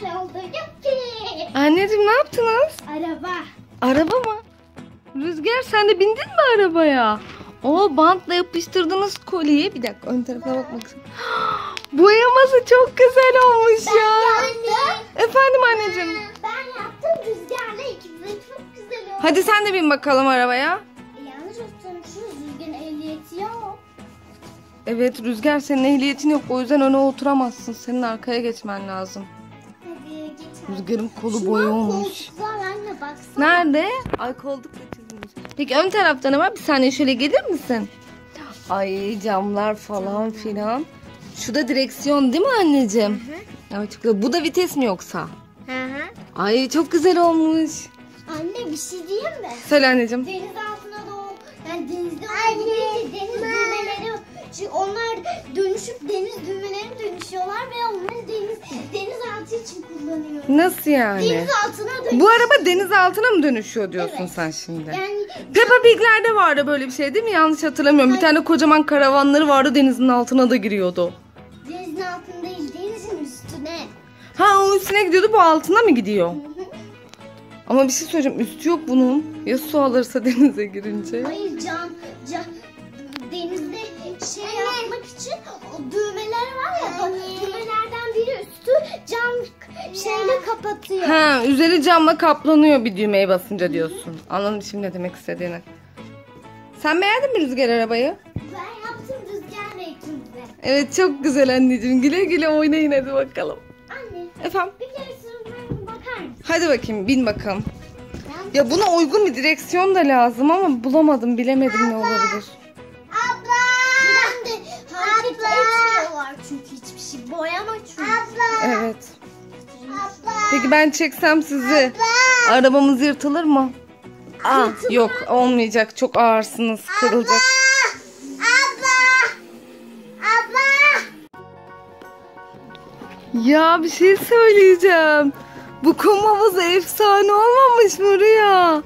güzel oldu. Yuppi. Anneciğim ne yaptınız? Araba. Araba mı? Rüzgar sen de bindin mi arabaya? O bantla yapıştırdınız kolyeyi. Bir dakika ön tarafına bakmak istiyorum. Boyaması çok güzel olmuş ya. Yaptım. Efendim anneciğim. Ben yaptım. Rüzgarla ikimiz de çok güzel oldu. Hadi sen de bin bakalım arabaya. Yanlış oturmuşuz. Rüzgarın ehliyeti yok. Evet Rüzgar senin ehliyetin yok. O yüzden öne oturamazsın. Senin arkaya geçmen lazım. Hadi git. Rüzgar'ın kolu Şuna boyunmuş. koltuklar anne baksana. Nerede? Ay kolduk da çizilmiş. Peki ön tarafta ne var? Bir saniye şöyle gelir misin? Ay camlar falan filan. Şu da direksiyon değil mi anneciğim? Ay çok güzel. Bu da vites mi yoksa? Hı hı. Ay çok güzel olmuş. Anne bir şey diyeyim mi? Söyle anneciğim. Deniz altına doğru, yani denizde olduğu gibi deniz düğmeleri, çünkü onlar dönüşüp deniz düğmelerine dönüşüyorlar ve onları denizaltı için kullanıyor. Nasıl yani? Deniz altına dönüşüyor. Bu araba deniz altına mı dönüşüyor diyorsun Evet. sen şimdi? Yani Peppa Pig'lerde vardı böyle bir şey değil mi? Yanlış hatırlamıyorum. Bir tane kocaman karavanları vardı, denizin altına da giriyordu. denizin altında değil, denizin üstüne. Ha o üstüne gidiyordu, bu altına mı gidiyor? Ama bir şey söyleyeceğim, üstü yok bunun. Ya su alırsa denize girince? Hayır cam denizde şey yapmak için o düğmeler var ya, düğmelerden biri üstü cam şeyle kapatıyor. Ha, üzeri camla kaplanıyor bir düğmeye basınca diyorsun. Anladım şimdi ne demek istediğini. Sen beğendin mi Rüzgar arabayı? Ben yaptım Rüzgar'la ikimiz de. Evet çok güzel anneciğim. Güle güle oynayın hadi bakalım. Anne Efendim? bir kere sınıfına bakar mısın? Hadi bakayım bin bakalım. Ya buna uygun bir direksiyon da lazım ama bulamadım, bilemedim ne olabilir. Abla! Ben de hareket etmiyorlar çünkü hiçbir şey. Boyama çünkü. Abla! Evet. Peki ben çeksem sizi, arabamız yırtılır mı? Aa, yok olmayacak, çok ağırsınız, kırılacak. Abla! Abla! Ya bir şey söyleyeceğim. Bu kum havuzu efsane olmamış mı Rüya? Anne.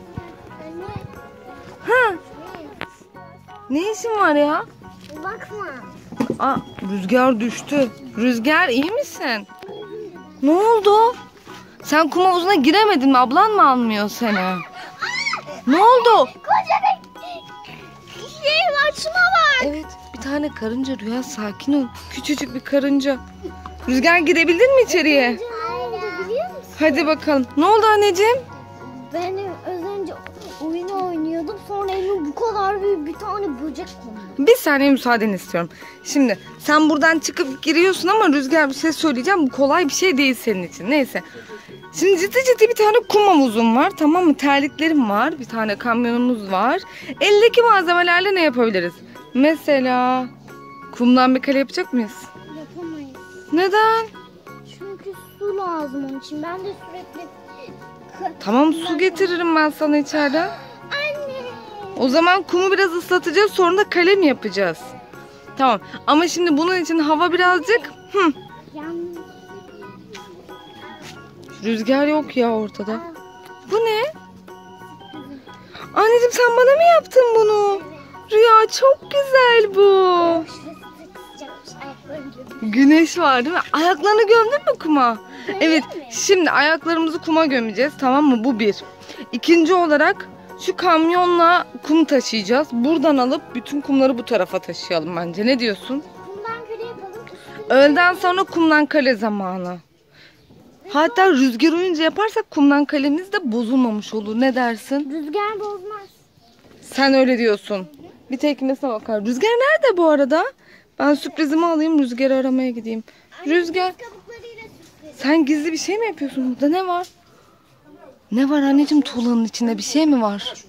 Ha, ne işin var ya? Bakma. Aa, Rüzgar düştü. Rüzgar iyi misin? Ne oldu? Sen kum havuzuna giremedin mi? Ablan mı almıyor seni? Ne oldu? Koca bir şey açma var. Evet, bir tane karınca Rüya, sakin ol. Küçücük bir karınca. Rüzgar girebildin mi içeriye? Ne oldu biliyor musun? Hadi bakalım. Ne oldu anneciğim? Ben az önce oyun oynuyordum. Sonra elime bu kadar büyük bir tane böcek kondu. Bir saniye müsaadeni istiyorum. Şimdi sen buradan çıkıp giriyorsun ama Rüzgar bir şey söyleyeceğim. Bu kolay bir şey değil senin için. Neyse. Şimdi ciddi bir tane kum havuzum var, tamam mı? Terliklerim var. Bir tane kamyonumuz var. Eldeki malzemelerle ne yapabiliriz? Mesela kumdan bir kale yapacak mıyız? Yapamayız. Neden? Çünkü su lazım onun için. Ben de sürekli... Tamam su getiririm ben sana içeriden. Anne. O zaman kumu biraz ıslatacağız, sonra da kale mi yapacağız? Tamam ama şimdi bunun için hava birazcık... Yalnız. Rüzgar yok ya ortada. Bu ne? Anneciğim sen bana mı yaptın bunu? Rüya çok güzel bu. Güneş var değil mi? Ayaklarını gömdün mü kuma? Evet şimdi ayaklarımızı kuma gömeceğiz, tamam mı? Bu bir. İkinci olarak şu kamyonla kum taşıyacağız. Buradan alıp bütün kumları bu tarafa taşıyalım bence. Ne diyorsun? Kumdan kale yapalım. Öğleden sonra kumdan kale zamanı. Hatta rüzgar oyunca yaparsak kumdan kalemiz de bozulmamış olur. Ne dersin? Rüzgar bozmaz. Sen öyle diyorsun. Bir teknesine bakar. Rüzgar nerede bu arada? Ben sürprizimi alayım, Rüzgar'ı aramaya gideyim. Rüzgar, Kabuklarıyla süsleriz. sen gizli bir şey mi yapıyorsun? Burada ne var? Ne var anneciğim, tuğlanın içinde bir şey mi var?